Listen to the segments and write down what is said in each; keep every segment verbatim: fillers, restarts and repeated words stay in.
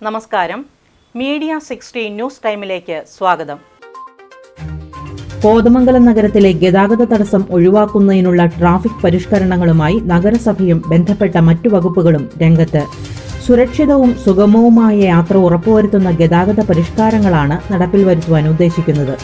നമസ്കാരം. Media sixty news ടൈമിലേക്ക് സ്വാഗതം. കോതമംഗലം നഗരത്തിലെ ഗതാഗത തടസ്സം ഒഴിവാക്കുന്നതിനുള്ള ട്രാഫിക് പരിഷ്കരണങ്ങളുമായി നഗരസഭയും ബന്ധപ്പെട്ട മറ്റു വകുപ്പുകളും രംഗത്ത്. സുരക്ഷിതവും സുഗമവുമായ യാത്ര ഉറപ്പുവരുത്തുന്ന ഗതാഗത പരിഷ്കാരങ്ങളാണ് നടപ്പിൽ വരുത്തുവാൻ ഉദ്ദേശിക്കുന്നത്.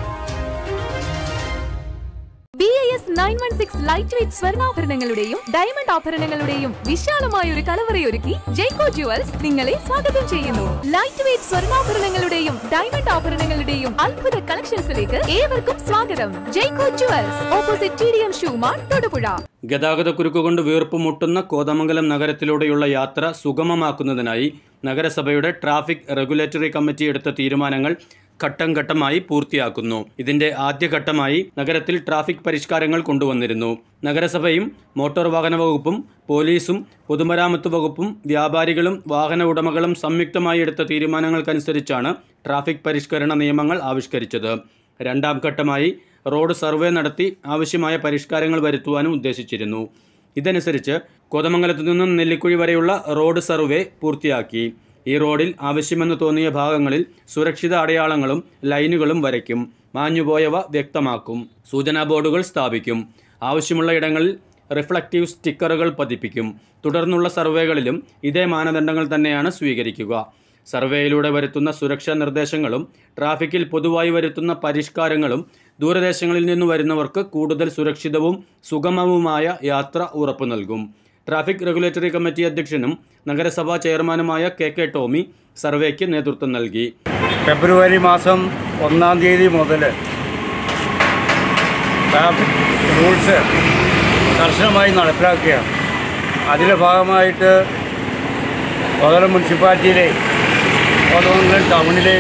Nine one six light weight സ്വർണ്ണാഭരണങ്ങളുടെയും ഡയമണ്ട് ആഭരണങ്ങളുടെയും വിശാലമായ ഒരു കലവറയൊരുക്കി ജയ്കോ ജുവൽസ് നിങ്ങളെ സ്വാഗതം ചെയ്യുന്നു. ലൈറ്റ് വെയ്റ്റ് സ്വർണ്ണാഭരണങ്ങളുടെയും ഡയമണ്ട് ആഭരണങ്ങളുടെയും അത്ഭുത കളക്ഷൻസിലേക്ക് ഏവർക്കും സ്വാഗതം. Jaico jewels, opposite T D M shoe mart, Thodupuzha. ഗതാഗത കുരുക്കുകൊണ്ട് വീർപ്പുമുട്ടുന്ന കോതമംഗലം നഗരത്തിലൂടെയുള്ള യാത്ര സുഗമമാക്കുന്നതിനായി നഗരസഭയുടെ ട്രാഫിക് റെഗുലേറ്ററി കമ്മിറ്റി എടുത്ത തീരുമാനങ്ങൾ ഘട്ടം ഘട്ടമായി പൂർത്തിയാക്കുന്നു. ഇതിന്റെ ആദ്യഘട്ടമായി നഗരത്തിൽ ട്രാഫിക് പരിഷ്കാരങ്ങൾ കൊണ്ടുവന്നിരുന്നു. നഗരസഭയും മോട്ടോർ വാഹന വകുപ്പും പോലീസും പൊതുമരാമത്ത് വകുപ്പും വ്യാപാരികളും വാഹന ഉടമകളും സംയുക്തമായി എടുത്ത തീരുമാനങ്ങൾക്കനുസരിച്ചാണ് ട്രാഫിക് പരിഷ്കരണ നിയമങ്ങൾ ആവിഷ്കരിച്ചത്. രണ്ടാം ഘട്ടമായി റോഡ് സർവേ നടത്തി ആവശ്യമായ പരിഷ്കാരങ്ങൾ വരുത്തുവാനും ഉദ്ദേശിച്ചിരുന്നു. ഇതനുസരിച്ച് കോതമംഗലത്തു നിന്നും നെല്ലിക്കുഴി വരെയുള്ള റോഡ് സർവേ പൂർത്തിയാക്കി. ഈ റോഡിൽ ആവശ്യമെന്ന് തോന്നിയ ഭാഗങ്ങളിൽ സുരക്ഷിത അടയാളങ്ങളും ലൈനുകളും വരയ്ക്കും. മാഞ്ഞുപോയവ വ്യക്തമാക്കും. സൂചനാ ബോർഡുകൾ സ്ഥാപിക്കും. ആവശ്യമുള്ള ഇടങ്ങളിൽ റിഫ്ലക്റ്റീവ് സ്റ്റിക്കറുകൾ പതിപ്പിക്കും. തുടർന്നുള്ള സർവേകളിലും ഇതേ മാനദണ്ഡങ്ങൾ തന്നെയാണ് സ്വീകരിക്കുക. സർവേയിലൂടെ വരുത്തുന്ന സുരക്ഷാ നിർദ്ദേശങ്ങളും ട്രാഫിക്കിൽ പൊതുവായി വരുത്തുന്ന പരിഷ്കാരങ്ങളും ദൂരദേശങ്ങളിൽ നിന്ന് വരുന്നവർക്ക് കൂടുതൽ സുരക്ഷിതവും സുഗമവുമായ യാത്ര ഉറപ്പു നൽകും. ട്രാഫിക് റെഗുലേറ്ററി കമ്മിറ്റി അധ്യക്ഷനും നഗരസഭാ ചെയർമാനുമായ കെ കെ ടോമി സർവേക്ക് നേതൃത്വം നൽകി. ഫെബ്രുവരി മാസം ഒന്നാം തീയതി മുതൽ ട്രാഫിക് റൂൾസ് കർശനമായി നടപ്പിലാക്കുകയാണ്. അതിൻ്റെ ഭാഗമായിട്ട് കോതമംഗലം മുനിസിപ്പാലിറ്റിയിലെ കോതമംഗലം ടൗണിലെ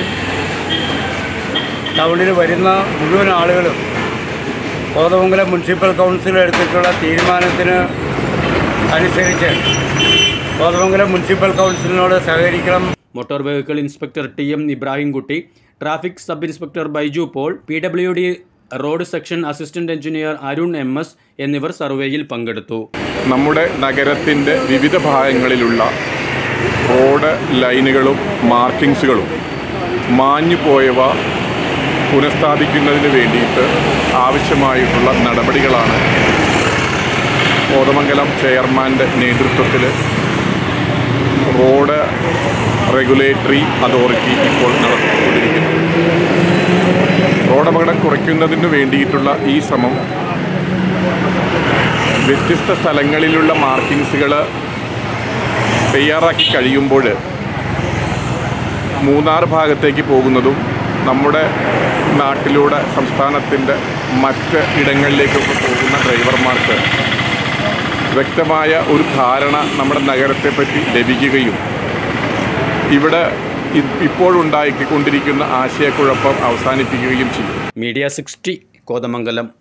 ടൗണിൽ വരുന്ന മുഴുവൻ ആളുകളും കോതമംഗലം മുനിസിപ്പൽ കൗൺസിൽ എടുത്തിട്ടുള്ള തീരുമാനത്തിന് അനുസരിച്ച് കോതമംഗലം മുനിസിപ്പൽ കൗൺസിലിനോട് സഹകരിക്കണം. Motor vehicle inspector T M Ibrahimkutty, traffic sub inspector Baiju Paul, P W D road section assistant engineer Arun M S എന്നിവർ സർവേയിൽ പങ്കെടുത്തു. നമ്മുടെ നഗരത്തിൻ്റെ വിവിധ ഭാഗങ്ങളിലുള്ള റോഡ് ലൈനുകളും മാർക്കിങ്സുകളും മാഞ്ഞുപോയവ പുനഃസ്ഥാപിക്കുന്നതിന് വേണ്ടിയിട്ട് ആവശ്യമായിട്ടുള്ള നടപടികളാണ് കോതമംഗലം ചെയർമാൻ്റെ നേതൃത്വത്തിൽ റോഡ് റെഗുലേറ്ററി അതോറിറ്റി ഇപ്പോൾ നടത്തിക്കൊണ്ടിരിക്കുന്നു. റോഡപകടം കുറയ്ക്കുന്നതിന് വേണ്ടിയിട്ടുള്ള ഈ ശ്രമം വ്യത്യസ്ത സ്ഥലങ്ങളിലുള്ള മാർക്കിങ്സുകൾ തയ്യാറാക്കി കഴിയുമ്പോൾ മൂന്നാർ ഭാഗത്തേക്ക് പോകുന്നതും നമ്മുടെ നാട്ടിലൂടെ സംസ്ഥാനത്തിൻ്റെ മറ്റ് ഇടങ്ങളിലേക്കൊക്കെ പോകുന്ന ഡ്രൈവർമാർക്ക് വ്യക്തമായ ഒരു ധാരണ നമ്മുടെ നഗരത്തെപ്പറ്റി ലഭിക്കുകയും ഇവിടെ ഇപ്പോഴുണ്ടായിക്കൊണ്ടിരിക്കുന്ന ആശയക്കുഴപ്പം അവസാനിപ്പിക്കുകയും ചെയ്യും. Media sixty Kothamangalam.